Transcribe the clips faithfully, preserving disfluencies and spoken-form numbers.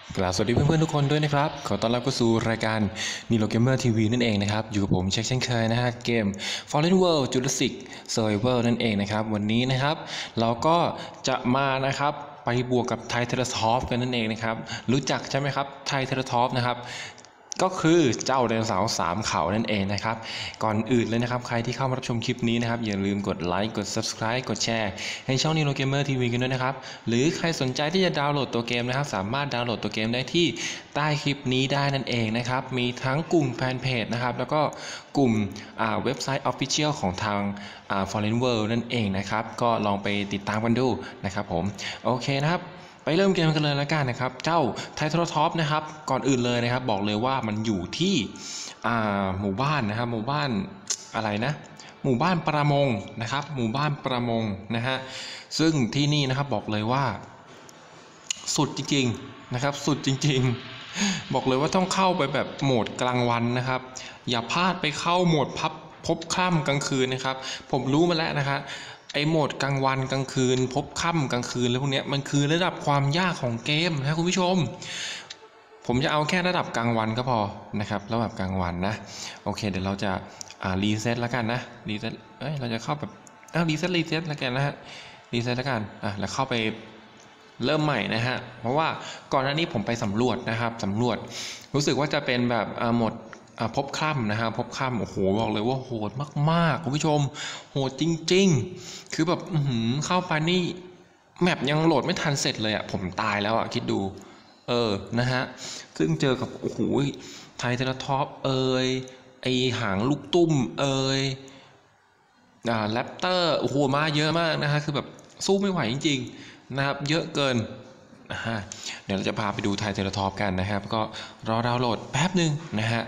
กล่าวสวัสดีเพื่อนๆทุกคนด้วยนะครับขอต้อนรับเข้าสู่รายการ Nilo Gamer ที วี นั่นเองนะครับอยู่กับผมเช่นเคยนะฮะเกม Fallen World Jurassic Survival นั่นเองนะครับวันนี้นะครับเราก็จะมานะครับไปบวกกับไทเทอราทอปกันนั่นเองนะครับรู้จักใช่ไหมครับไทเทอราทอปนะครับก็คือเจ้าไดโนเสาร์สามเขานั่นเองนะครับก่อนอื่นเลยนะครับใครที่เข้ามารับชมคลิปนี้นะครับอย่าลืมกดไลค์กด ซับสไครบ์ กดแชร์ให้ช่อง Nilo Gamer ที วี กันด้วยนะครับหรือใครสนใจที่จะดาวน์โหลดตัวเกมนะครับสามารถดาวน์โหลดตัวเกมได้ที่ใต้คลิปนี้ได้นั่นเองนะครับมีทั้งกลุ่มแฟนเพจนะครับแล้วก็กลุ่มเว็บไซต์ Official ของทาง Fallen World นั่นเองนะครับก็ลองไปติดตามกันดูนะครับผมโอเคนะครับไปเริ่มเกมกันเลยแล้วกันนะครับเจ้าไทเทอราทอปนะครับก่อนอื่นเลยนะครับบอกเลยว่ามันอยู่ที่หมู่บ้านนะครับหมู่บ้านอะไรนะหมู่บ้านประมงนะครับหมู่บ้านประมงนะฮะซึ่งที่นี่นะครับบอกเลยว่าสุดจริงๆนะครับสุดจริงๆบอกเลยว่าต้องเข้าไปแบบโหมดกลางวันนะครับอย่าพลาดไปเข้าโหมดพับพบค่ำกลางคืนนะครับผมรู้มาแล้วนะครับไอโหมดกลางวันกลางคืนพบค่ำกลางคืนแล้วพวกนี้มันคือระดับความยากของเกมนะคุณผู้ชมผมจะเอาแค่ระดับกลางวันก็พอนะครับระดับกลางวันนะโอเคเดี๋ยวเราจะอ่ารีเซ็ตแล้วกันนะรีเซ็ตเอ้ยเราจะเข้าแบบอ่ารีเซ็ตรีเซ็ตแล้วกันนะฮะรีเซ็ตแล้วกันอ่ะแล้วเข้าไปเริ่มใหม่นะฮะเพราะว่าก่อนหน้านี้ผมไปสำรวจนะครับสำรวจรู้สึกว่าจะเป็นแบบอ่าหมดพบค่ำนะฮะพบค่ำโอ้โหบอกเลยว่าโหดมากๆคุณผู้ชมโหดจริงๆคือแบบเข้าไปนี่แมปยังโหลดไม่ทันเสร็จเลยอ่ะผมตายแล้วอ่ะคิดดูเออนะฮะซึ่งเจอกับโอ้โหไทเทอราทอปเอยไอหางลูกตุ้มเอยอ่าแรปเตอร์โอ้โหมาเยอะมากนะฮะคือแบบสู้ไม่ไหวจริงๆนะครับเยอะเกินนะฮะเดี๋ยวเราจะพาไปดูไทเทอราทอปกันนะครับก็รอดาวน์โหลดแป๊บหนึ่งนะฮะ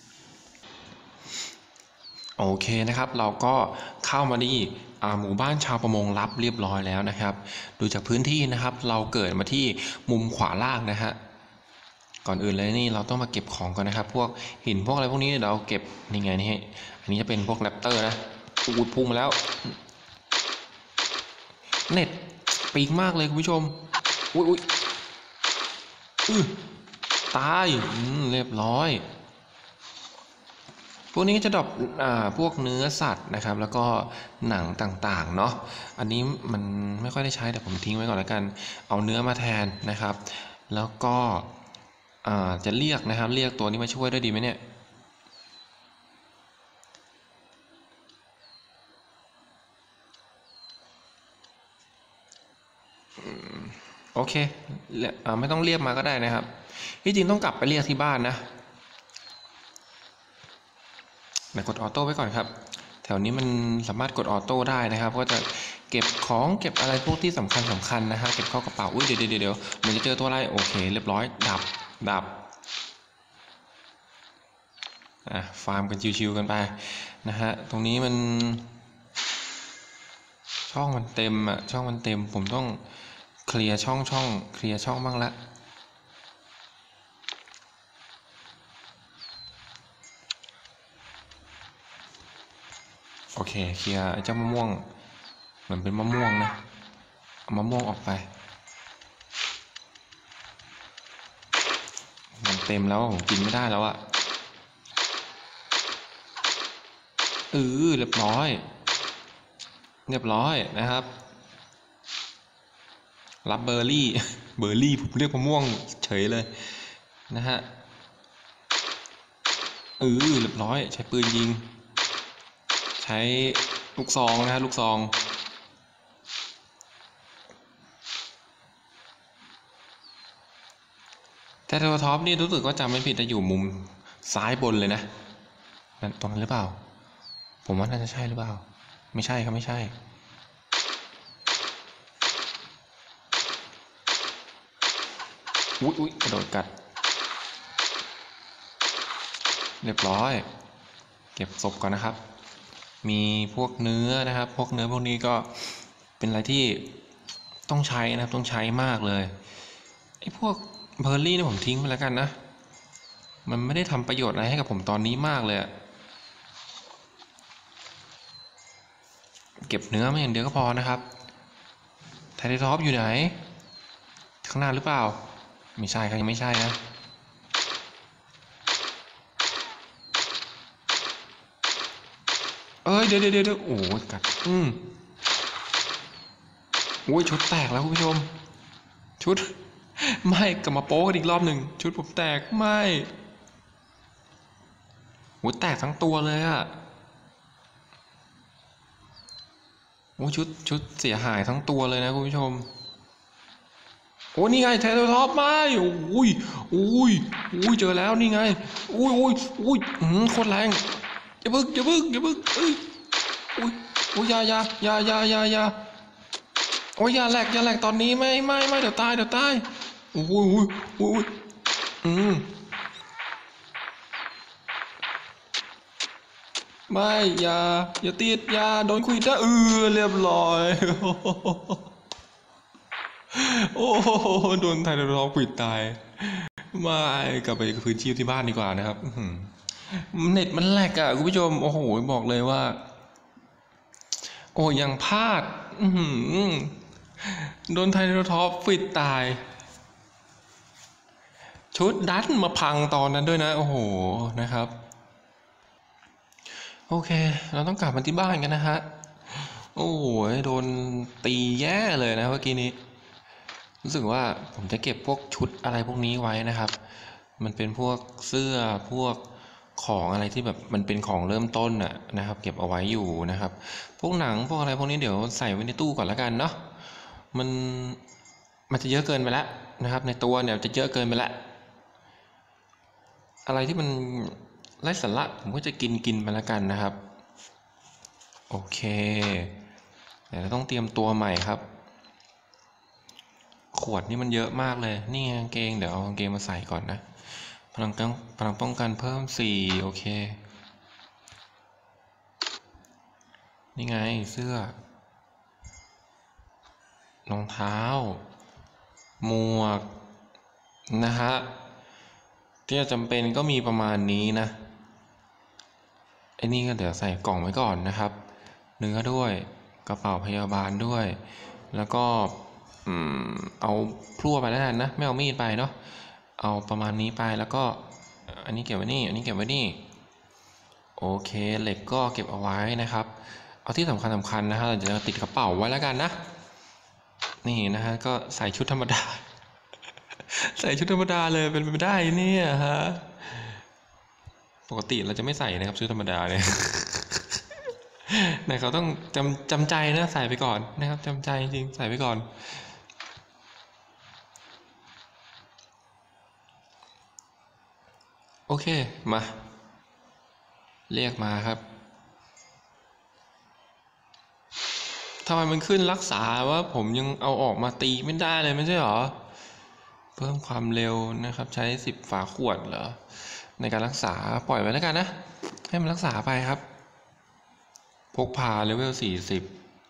โอเคนะครับเราก็เข้ามาที่หมู่บ้านชาวประมงรับเรียบร้อยแล้วนะครับดูจากพื้นที่นะครับเราเกิดมาที่มุมขวาล่างนะฮะก่อนอื่นเลยนี่เราต้องมาเก็บของก่อนนะครับพวกหินพวกอะไรพวกนี้เราเก็บนี่ไงนี่อันนี้จะเป็นพวกแรปเตอร์นะอูดพุ่งมาแล้วเน็ตปีกมากเลยคุณผู้ชมอุ้ยอุ้ยอื้อตายเรียบร้อยพวกนี้ก็จะดรอปอ่าพวกเนื้อสัตว์นะครับแล้วก็หนังต่างๆเนาะอันนี้มันไม่ค่อยได้ใช้แต่ผมทิ้งไว้ก่อนแล้วกันเอาเนื้อมาแทนนะครับแล้วก็อ่าจะเรียกนะครับเรียกตัวนี้มาช่วยได้ดีไหมเนี่ยโอเคไม่ต้องเรียกมาก็ได้นะครับที่จริงต้องกลับไปเรียกที่บ้านนะแต่กดออโต้ไว้ก่อนครับแถวนี้มันสามารถกดออโต้ได้นะครับก็จะเก็บของเก็บอะไรพวกที่สำคัญสำคัญนะฮะเก็บเข้ากระเป๋าอุ้ยเดี๋ยวเดี๋ยวเดี๋ยวมันจะเจอตัวอะไรโอเคเรียบร้อยดับดับอ่ะฟาร์มกันชิวๆกันไปนะฮะตรงนี้มันช่องมันเต็มอ่ะช่องมันเต็มผมต้องเคลียร์ช่องช่องเคลียร์ช่องบ้างละโอเคเคลียร์เจ้ามะม่วงเหมือนเป็นมะม่วงนะเอามะม่วงออกไปมันเต็มแล้วผมกินไม่ได้แล้วอะเออเรียบร้อยเรียบร้อยนะครับรับเบอร์รี่เบอร์รี่ผมเรียกมะม่วงเฉยเลยนะฮะเออเรียบร้อยใช้ปืนยิงใช้ลูกซองนะฮะลูกซองแต่ตัวท็อปนี่รู้สึกว่าจำไม่ผิดจะอยู่มุมซ้ายบนเลยนะนั่นตรงนั้นหรือเปล่าผมว่าน่าจะใช่หรือเปล่าไม่ใช่ครับไม่ใช่อุ๊ยอุ๊ยกระโดดกัดเรียบร้อยเก็บศพก่อนนะครับมีพวกเนื้อนะครับพวกเนื้อพวกนี้ก็เป็นอะไรที่ต้องใช้นะครับต้องใช้มากเลยไอ้พวกเบอร์รี่นี่ผมทิ้งไปแล้วกันนะมันไม่ได้ทำประโยชน์อะไรให้กับผมตอนนี้มากเลยเก็บเนื้อมาอย่างเดียวก็พอนะครับไทเทอราทอปอยู่ไหนข้างหน้าหรือเปล่าไม่ใช่ครับยังไม่ใช่นะเอ้ยเดี๋ยวเดี๋ยวเดี๋ยวโอ้ยกัดอืมโอ้ยชุดแตกแล้วคุณผู้ชมชุดไม่กลับมาโป๊กันอีกรอบหนึ่งชุดผมแตกไม่โอ้ยแตกทั้งตัวเลยอะโอ้ชุดชุดเสียหายทั้งตัวเลยนะคุณผู้ชมโอ้นี่ไงเทเลท็อปมาโอ้ยโอ้ยโอ้ยเจอแล้วนี่ไงโอ้ยโอ้ยโอ้ยอืมโคตรแรงอย่าบึกอย่าบึกอย่าบึกเอ้ยโอ้ยโอ้ยยายายายายายาโอ้ยอย่าแหลกอย่าแหลกตอนนี้ไม่ไม่ไม่เดี๋ยวตายเดี๋ยวตายโอ้ยโอ้ยโอ้ยอืมไม่อย่าอย่าติดอย่าโดนคุยได้เออเรียบร้อยโอ้โดนไทยร้องปิดตายไม่กลับไปพื้นที่ที่บ้านดีกว่านะครับเน็ตมันแหลกอ่ะคุณผู้ชมโอ้โหบอกเลยว่าโอ้ยังพลาดโดนไทยร้องปิดตายชุดดันมาพังตอนนั้นด้วยนะโอ้โหนะครับโอเคเราต้องกลับมาที่บ้านกันนะฮะโอ้โหโดนตีแย่เลยนะเมื่อกี้นี้รู้สึกว่าผมจะเก็บพวกชุดอะไรพวกนี้ไว้นะครับมันเป็นพวกเสื้อพวกของอะไรที่แบบมันเป็นของเริ่มต้นน่ะนะครับเก็บเอาไว้อยู่นะครับพวกหนังพวกอะไรพวกนี้เดี๋ยวใส่ไว้ในตู้ก่อนแล้วกันเนาะมันมันจะเยอะเกินไปแล้วนะครับในตัวเนี่ยจะเยอะเกินไปแล้วอะไรที่มันไร้สาระผมก็จะกินกินไปแล้วกันนะครับโอเคเดี๋ยวเราต้องเตรียมตัวใหม่ครับขวดนี่มันเยอะมากเลยนี่กางเกงเดี๋ยวเอากางเกงมาใส่ก่อนนะพลังต้องพลังป้องกันเพิ่มสี่โอเคนี่ไงเสื้อรองเท้าหมวกนะฮะที่จำเป็นก็มีประมาณนี้นะไอ้นี่ก็เดี๋ยวใส่กล่องไว้ก่อนนะครับเนื้อด้วยกระเป๋าพยาบาลด้วยแล้วก็เอาพลั่วไปแล้วกันนะไม่เอามีดไปเนาะเอาประมาณนี้ไปแล้วก็อันนี้เก็บไว้นี่อันนี้เก็บไว้นี่โอเคเหล็กก็เก็บเอาไว้นะครับเอาที่สำคัญสำคัญนะฮะเราจะติดกระเป๋าไว้แล้วกันนะนี่นะฮะก็ใส่ชุดธรรมดาใส่ชุดธรรมดาเลยเป็นไปได้เนี่ยฮะปกติเราจะไม่ใส่นะครับชุดธรรมดาเนี่ยนะครับต้องจำจำใจนะใส่ไปก่อนนะครับจำใจจริงใส่ไปก่อนโอเคมาเรียกมาครับทำไมมันขึ้นรักษาว่าผมยังเอาออกมาตีไม่ได้เลยไม่ใช่หรอเพิ่มความเร็วนะครับใช้สิบฝาขวดเหรอในการรักษาปล่อยไว้แล้วกันนะให้มันรักษาไปครับพกพาเลเวลสี่สิบ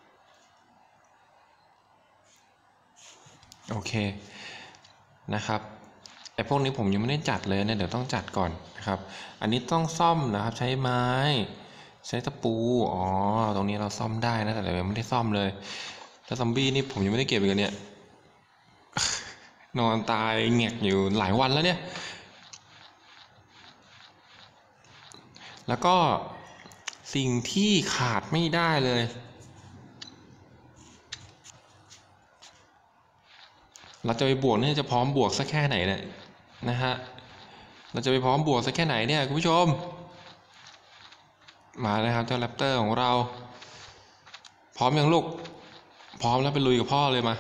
โอเคนะครับไอ้พวกนี้ผมยังไม่ได้จัดเลยนะเดี๋ยวต้องจัดก่อนนะครับอันนี้ต้องซ่อมนะครับใช้ไม้ใช้ตะปูอ๋อตรงนี้เราซ่อมได้นะแต่เรายังไม่ได้ซ่อมเลยแล้วซอมบี้นี่ผมยังไม่ได้เก็บเลยเนี่ยนอนตายแงกอยู่หลายวันแล้วเนี่ยแล้วก็สิ่งที่ขาดไม่ได้เลยเราจะไปบวกเนี่ยจะพร้อมบวกสักแค่ไหนเนี่ยนะฮะเราจะไปพร้อมบวกสักแค่ไหนเนี่ยคุณผู้ชมมาเลยครับเจ้าแรปเตอร์ของเราพร้อมยังลูกพร้อมแล้วไปลุยกับพ่อเลยมา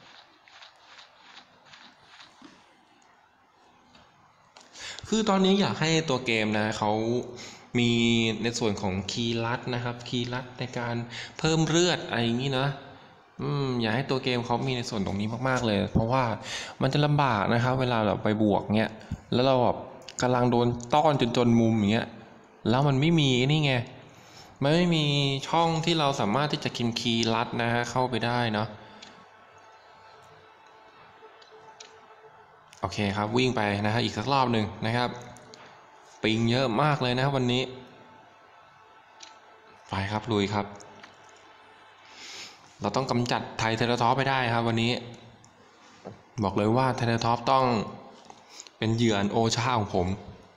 คือตอนนี้อยากให้ตัวเกมนะเขามีในส่วนของคีย์ลัดนะครับคีย์ลัดในการเพิ่มเลือดอะไรอย่างนี้นะอืมอยากให้ตัวเกมเขามีในส่วนตรงนี้มากๆเลยเพราะว่ามันจะลำบากนะครับเวลาเราไปบวกเงี้ยแล้วเราแบบกำลังโดนต้อนจนจนมุมอย่างเงี้ยแล้วมันไม่มีนี่ไงมันไม่มีช่องที่เราสามารถที่จะกินคีย์ลัดนะฮะเข้าไปได้เนาะโอเคครับวิ่งไปนะฮะอีกสักรอบหนึ่งนะครับปิงเยอะมากเลยนะครับวันนี้ไปครับลุยครับเราต้องกำจัดไทรเทราทอปไปได้ครับวันนี้บอกเลยว่าไทเทอร์ท็อปต้องเป็นเหยื่ออันโอชาของผม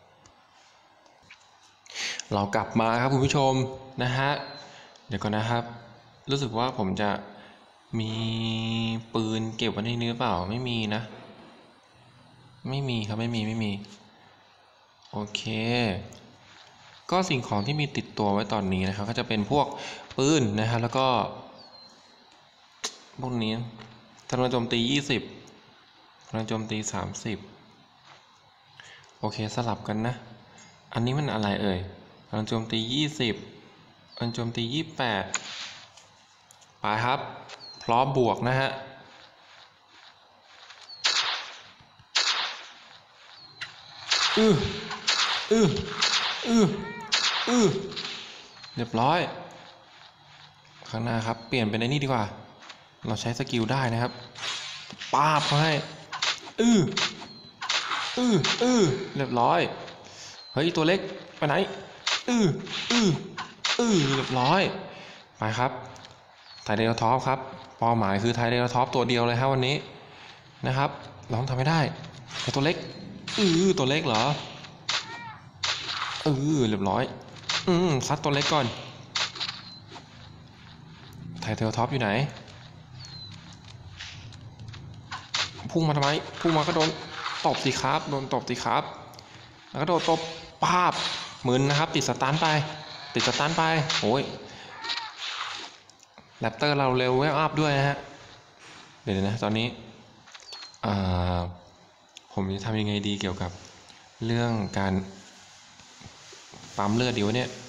เรากลับมาครับคุณผู้ชมนะฮะเดี๋ยวก่อนนะครับรู้สึกว่าผมจะมีปืนเก็บไว้ในนี้หรือเปล่าไม่มีนะไม่มีครับไม่มีไม่มีโอเคก็สิ่งของที่มีติดตัวไว้ตอนนี้นะครับก็จะเป็นพวกปืนนะครับแล้วก็พวกนี้กำลังโจมตียี่สิบกำลังโจมตีสามสิบโอเคสลับกันนะอันนี้มันอะไรเอ่ยกำลังโจมตียี่สิบกำลังโจมตียี่สิบแปดไปครับพร้อมบวกนะฮะอืออืออืออือเรียบร้อยข้างหน้าครับเปลี่ยนเป็นไอ้นี่ดีกว่าเราใช้สกิลได้นะครับป้าบเขาให้อืออืออือเรียบร้อยเฮ้ยตัวเล็กไปไหนอืออืออือเรียบร้อยไปครับไทเทอร์ท็อปครับเป้าหมายคือไทเทอร์ท็อปตัวเดียวเลยครับวันนี้นะครับเราต้องทำให้ได้ไอ้ตัวเล็กอือตัวเล็กเหรออือเรียบร้อยอืมซัดตัวเล็กก่อนไทเทอร์ท็อปอยู่ไหนพุ่งมาทำไมพุ่งมาก็โดนตบสิครับโดนตบสิครับแล้วก็โดนตบปาบหมื่นนะครับติดสตาร์ทไปติดสตาร์ทไปโอ้ยแรปเตอร์เราเร็วเวลอัพด้วยนะฮะเดี๋ยวนะตอนนี้ผมจะทำยังไงดีเกี่ยวกับเรื่องการปั๊มเลือดดีวะเนี่ย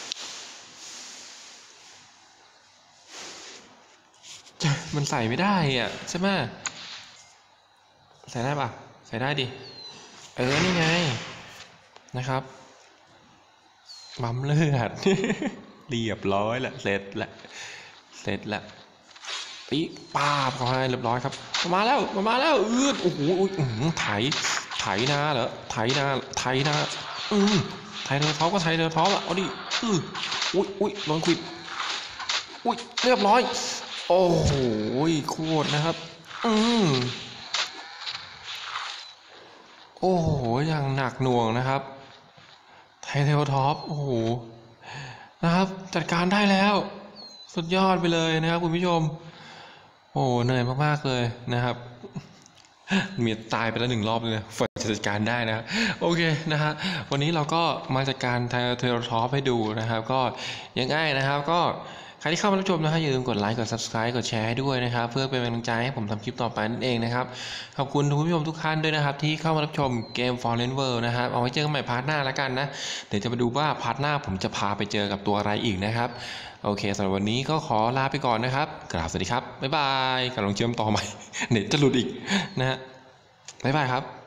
มันใส่ไม่ได้อ่ะใช่ไหมใส่ได้ปะใส่ได้ดิเออนี่ไงนะครับปั๊มเลือด เรียบร้อยละเสร็จละเสร็จละปีป้าบเขาให้เรียบร้อยครับมาแล้วมาแล้วอืดโอ้โหไถไถนาเหรอไถนาไถนาอืมไถเรือท้อก็ไถเรือท้อละเอาดิอืออุ้ยอุ้ยโดนควิดอุ้ยเรียบร้อยโอ้โหโคตรนะครับอืมโอ้โหอย่างหนักหน่วงนะครับไทเทลท็อปโอ้โหนะครับจัดการได้แล้วสุดยอดไปเลยนะครับคุณผู้ชมโอ้เหนื่อยมากๆเลยนะครับมีตายไปแล้วหนึ่งรอบเลยฝนจะจัดการได้นะโอเคนะฮะวันนี้เราก็มาจัดการไทเทลท็อปให้ดูนะครับก็ยังง่ายนะครับก็ใครที่เข้ามารับชมนะฮะอย่าลืมกดไลค์กด ซับสไครบ์ กดแชร์ให้ด้วยนะครับเพื่อเป็นกำลังใจให้ผมทำคลิปต่อไปนั่นเองนะครับขอบคุณทุกผู้ชมทุกท่านด้วยนะครับที่เข้ามารับชมเกม Fallen World นะครับเอาไว้เจอกันใหม่พาร์ทหน้าแล้วกันนะเดี๋ยวจะมาดูว่าพาร์ทหน้าผมจะพาไปเจอกับตัวอะไรอีกนะครับโอเคสำหรับวันนี้ก็ขอลาไปก่อนนะครับกราบสวัสดีครับบ๊ายบายกำลังเชื่อมต่อใหม่เน็ตจะหลุดอีกนะฮะบ๊ายบายครับ